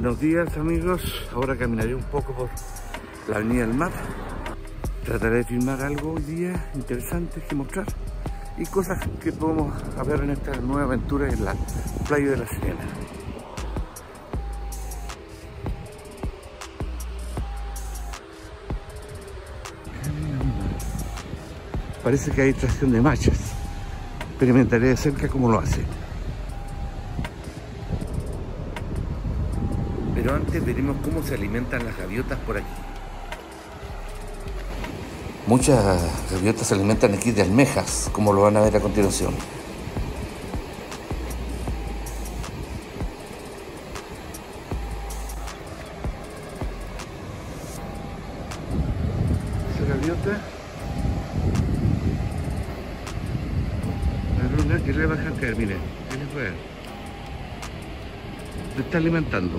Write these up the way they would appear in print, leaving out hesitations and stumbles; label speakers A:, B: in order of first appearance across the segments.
A: Buenos días amigos, ahora caminaré un poco por la avenida del mar. Trataré de filmar algo hoy día interesante que mostrar y cosas que podemos ver en esta nueva aventura en la playa de La Serena. Parece que hay tracción de machas. Experimentaré de cerca cómo lo hace. Pero antes veremos cómo se alimentan las gaviotas por aquí. Muchas gaviotas se alimentan aquí de almejas, como lo van a ver a continuación. Esa gaviota que le va a dejar caer, miren, ¿qué les puede ver? Se está alimentando.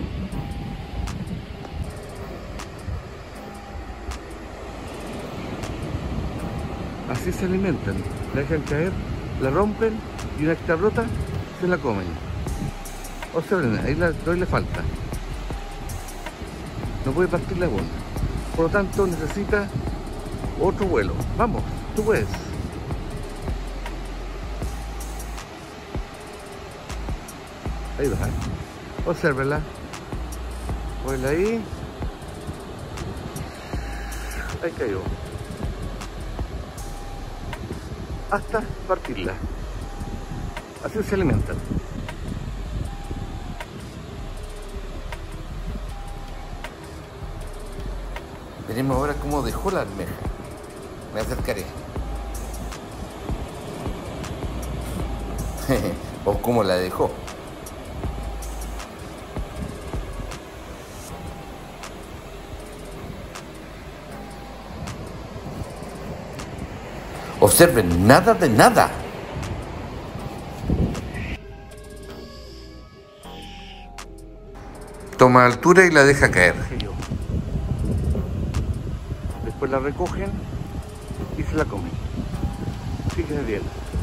A: Así se alimentan, la dejan caer, la rompen y una que está rota se la comen. Observen, ahí le falta. No puede partir la bola. Por lo tanto necesita otro vuelo. Vamos, tú puedes. Ahí va. Obsérvenla. Ponla ahí. Ahí cayó. Hasta partirla. Así se alimentan. Veremos ahora cómo dejó la almeja. Me acercaré. O cómo la dejó. Observen, nada de nada. Toma altura y la deja caer. Después la recogen y se la comen. Fíjense bien.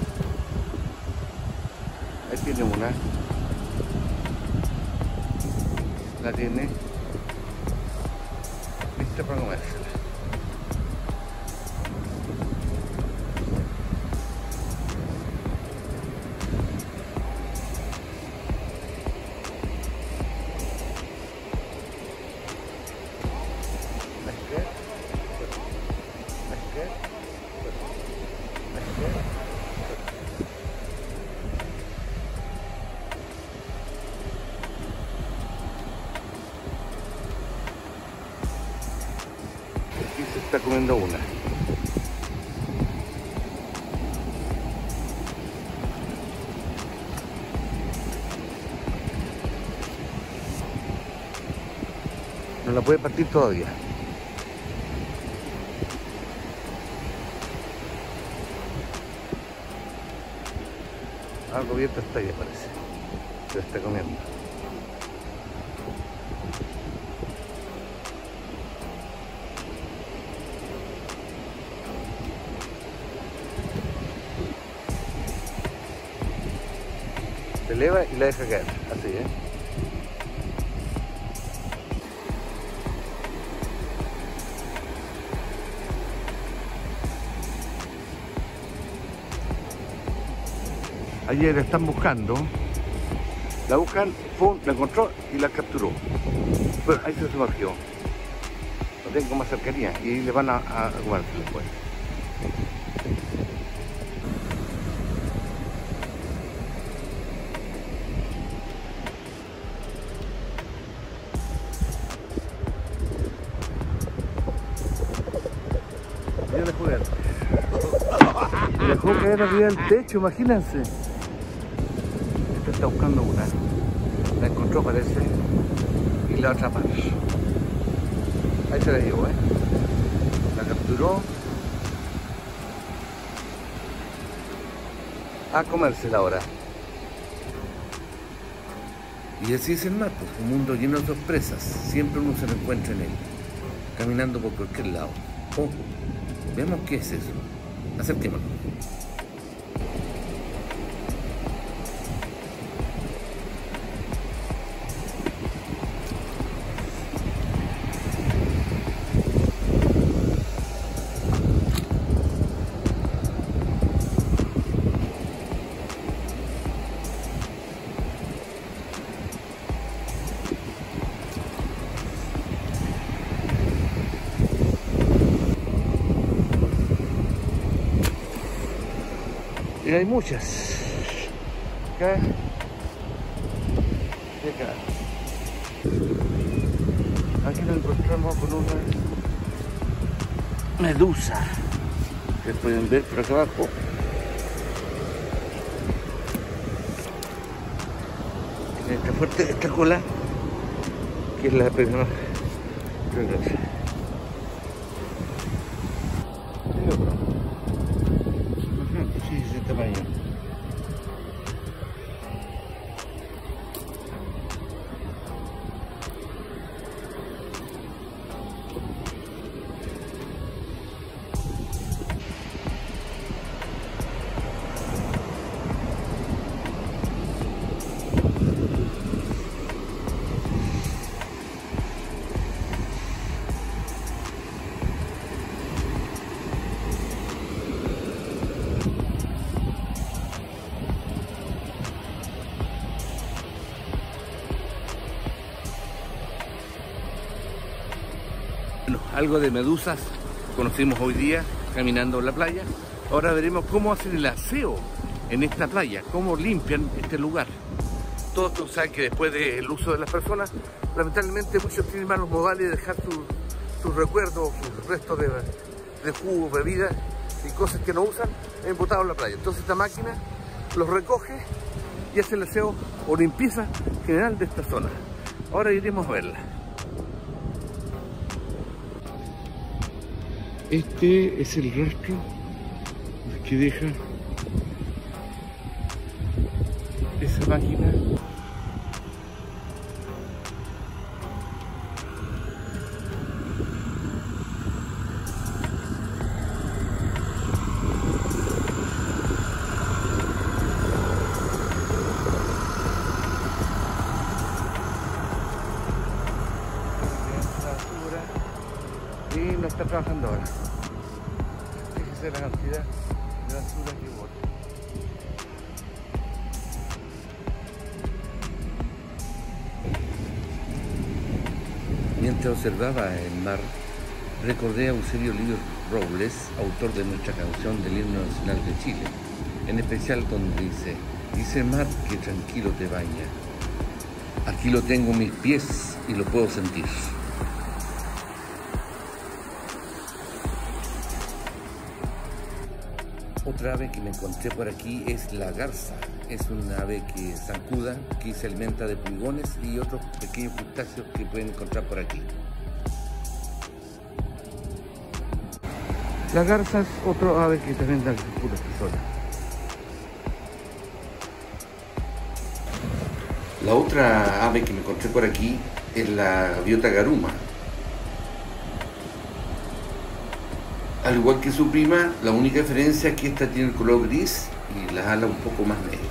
A: Ahí tiene una. La tiene lista para comérsela. Aquí se está comiendo una. No la puede partir todavía. Algo abierto está ahí, parece. Se la está comiendo. Se eleva y la deja caer, así, ¿eh? Ayer la están buscando, la buscan, pum, la encontró y la capturó. Pero ahí se sumergió. No tengo más cercanía y ahí le van a comerse después. Ya le jugué. Le dejó caer arriba del techo, imagínense. Esta está buscando una. La encontró, parece. Y la atrapó. Ahí se la llevó, ¿eh? La capturó. A comérsela ahora. Y así es el mar, pues, un mundo lleno de sorpresas. Siempre uno se lo encuentra en él. Caminando por cualquier lado. Oh, veamos qué es eso. Acerquémonos. Y hay muchas. Acá y acá. Aquí nos encontramos con una medusa que pueden ver por acá abajo. Está fuerte esta cola, que es la pegada. Sí, es de tamaño. Bueno, algo de medusas conocimos hoy día caminando en la playa. Ahora veremos cómo hacen el aseo en esta playa, cómo limpian este lugar. Todos saben que después del uso de las personas, lamentablemente muchos tienen malos modales de dejar sus recuerdos, sus restos de jugo, bebidas y cosas que no usan botados en la playa. Entonces esta máquina los recoge y hace el aseo o limpieza general de esta zona. Ahora iremos a verla. Este es el rastro que deja esa máquina. Y no está trabajando ahora. Fíjese la cantidad de basura que bota. Mientras observaba el mar, recordé a Eusebio Líder Robles, autor de nuestra canción del himno nacional de Chile, en especial donde dice mar que tranquilo te baña. Aquí lo tengo en mis pies y lo puedo sentir. Otra ave que me encontré por aquí es la garza. Es una ave que zancuda, que se alimenta de pulgones y otros pequeños crustáceos que pueden encontrar por aquí. La garza es otro ave que también da pura persona. La otra ave que me encontré por aquí es la gaviota garuma. Al igual que su prima, la única diferencia es que esta tiene el color gris y las alas un poco más negras.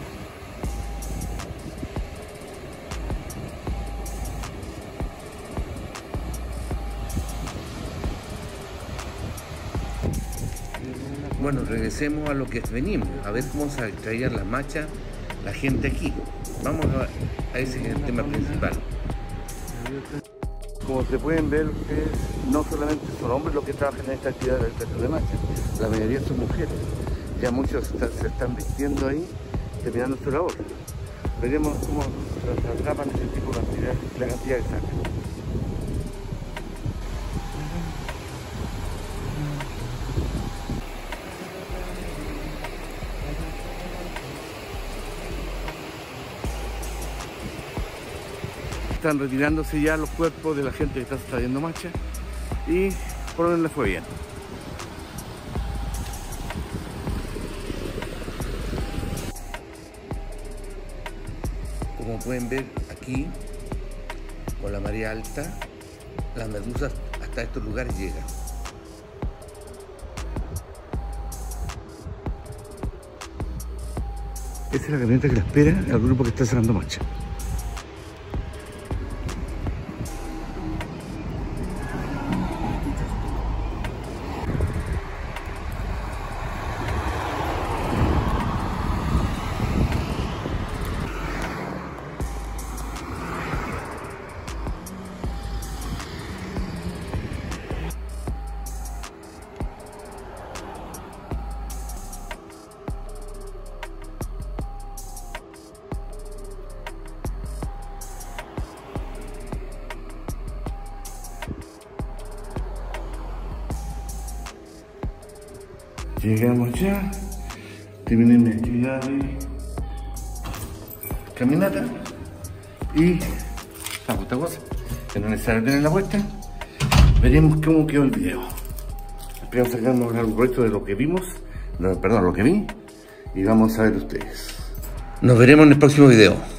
A: Bueno, regresemos a lo que venimos, a ver cómo se extraían las machas la gente aquí. Vamos a ese que es el tema principal. Como se pueden ver ustedes, no solamente son hombres los que trabajan en esta actividad del extracción de machas, la mayoría son mujeres. Ya muchos se están vistiendo ahí, terminando su labor. Veremos cómo atrapan ese tipo de actividad, la cantidad que sacan. Están retirándose ya los cuerpos de la gente que está trayendo macha y por lo menos les fue bien. Como pueden ver aquí, con la marea alta, las medusas hasta estos lugares llegan. Esta es la camioneta que la espera al grupo que está sacando macha. Llegamos ya. Terminé mi actividad de caminata. Y hago esta cosa. Que no es necesario tener la vuelta. Veremos cómo quedó el video. Esperamos sacarnos algo correcto de lo que vimos. No, perdón, lo que vi. Y vamos a ver ustedes. Nos veremos en el próximo video.